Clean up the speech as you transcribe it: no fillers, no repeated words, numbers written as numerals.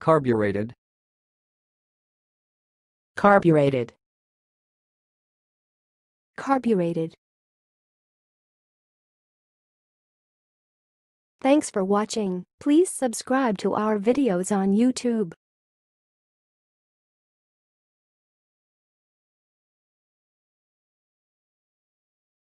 Carburated. Carburated. Carburated. Thanks for watching. Please subscribe to our videos on YouTube.